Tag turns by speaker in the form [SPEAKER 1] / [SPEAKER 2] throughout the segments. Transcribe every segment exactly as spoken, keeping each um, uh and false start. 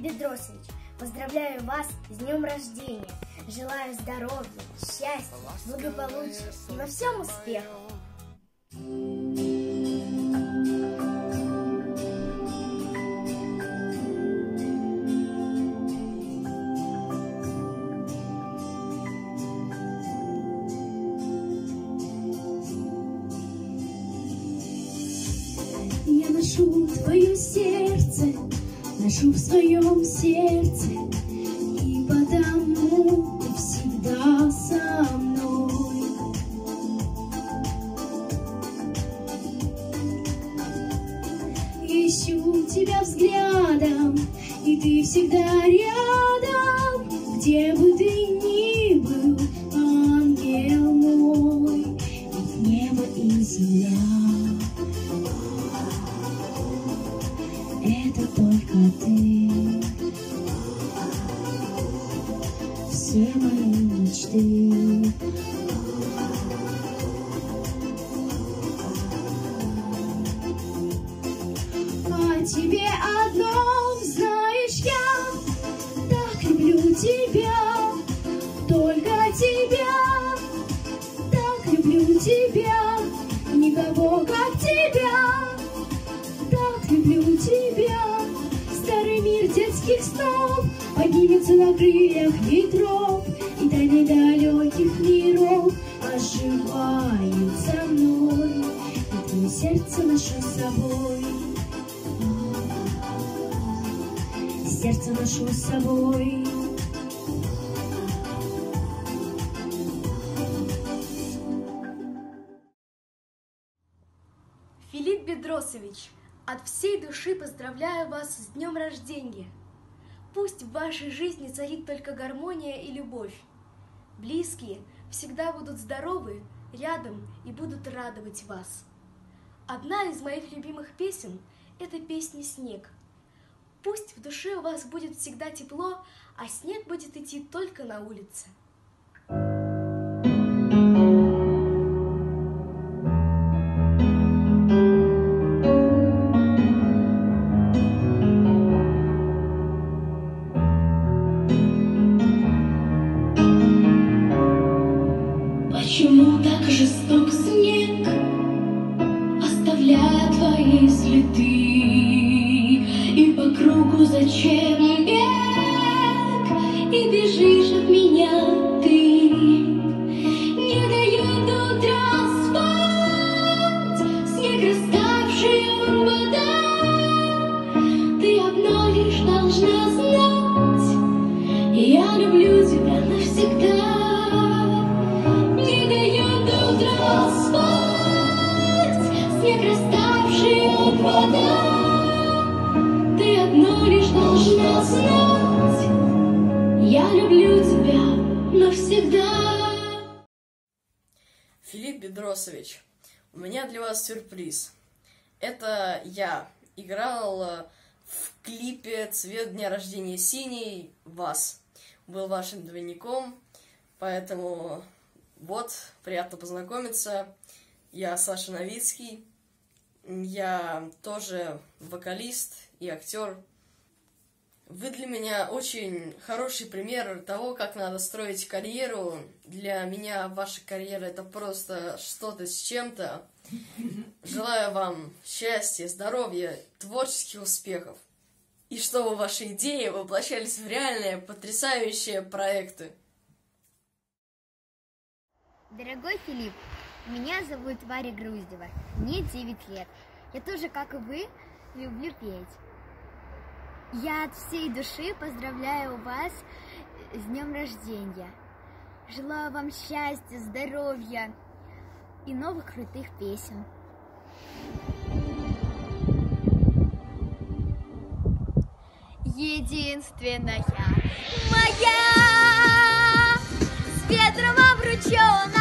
[SPEAKER 1] Бедросович, поздравляю вас с днем рождения. Желаю здоровья, счастья, благополучия и во всем успеха.
[SPEAKER 2] Я ношу твое сердце, ношу в своем сердце, и потому ты всегда со мной. Ищу тебя взглядом, и ты всегда рядом, где бы ты ни был, ангел мой, ведь небо и земля — это только ты. Все мои мечты о тебе одном, знаешь, я так люблю тебя, только тебя, так люблю тебя, никого как тебя. Так люблю тебя, старый мир детских снов поднимется на крыльях ветров, и тайны далеких миров оживают со мной, и твое сердце ношу с собой, сердце ношу с собой.
[SPEAKER 3] Филипп Бедросович, от всей души поздравляю вас с днем рождения. Пусть в вашей жизни царит только гармония и любовь. Близкие всегда будут здоровы, рядом и будут радовать вас. Одна из моих любимых песен – это песня «Снег». Пусть в душе у вас будет всегда тепло, а снег будет идти только на улице.
[SPEAKER 2] Почему так жесток снег, оставляя твои следы, и по кругу зачем бег, и бежишь от меня ты, не дает до утра спать, снег раставший он вода, ты одно лишь должна знать, я люблю тебя навсегда. Снег раставший от вода, ты одно лишь должна знать, я люблю тебя навсегда.
[SPEAKER 4] Филипп Бедросович, у меня для вас сюрприз. Это я играл в клипе «Цвет дня рождения синий» вас. Был вашим двойником, поэтому вот, приятно познакомиться. Я Саша Новицкий. Я тоже вокалист и актер. Вы для меня очень хороший пример того, как надо строить карьеру. Для меня ваша карьера — это просто что-то с чем-то. Желаю вам счастья, здоровья, творческих успехов. И чтобы ваши идеи воплощались в реальные, потрясающие проекты.
[SPEAKER 1] Дорогой Филипп, меня зовут Варя Груздева, мне девять лет. Я тоже, как и вы, люблю петь. Я от всей души поздравляю вас с днем рождения. Желаю вам счастья, здоровья и новых крутых песен. Единственная моя, с ветром обручена.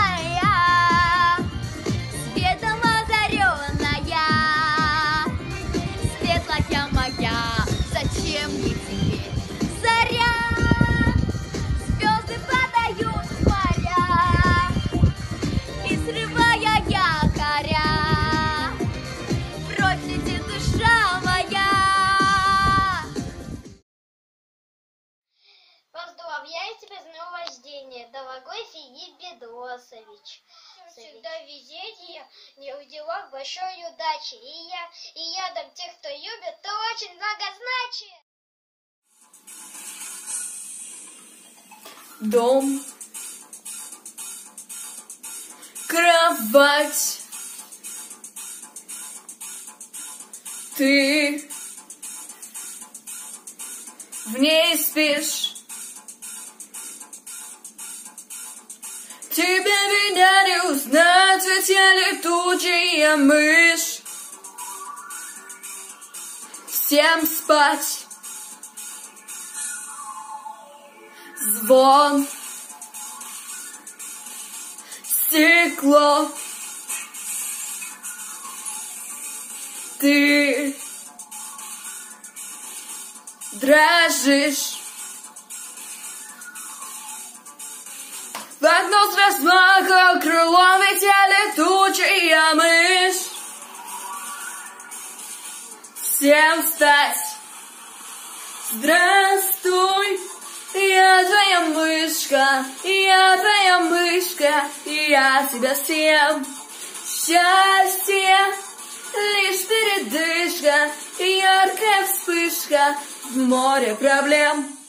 [SPEAKER 5] Поздравляю тебя с днем рождения, дорогой Филипп Бедросович. Всегда везение, не в делах большой удачи. И я, и рядом тех, кто любит, то очень многозначие.
[SPEAKER 4] Дом, кровать, ты в ней спишь. Тебя меня не узнать, ведь я летучая мышь. Всем спать. Звон, стекло, ты дрожишь. В окно с размахом крылом, ведь я летучая мышь. Всем встать. Здравствуй, я твоя мышка, я твоя мышка, я тебя всем. Счастье, лишь передышка, яркая вспышка в море проблем.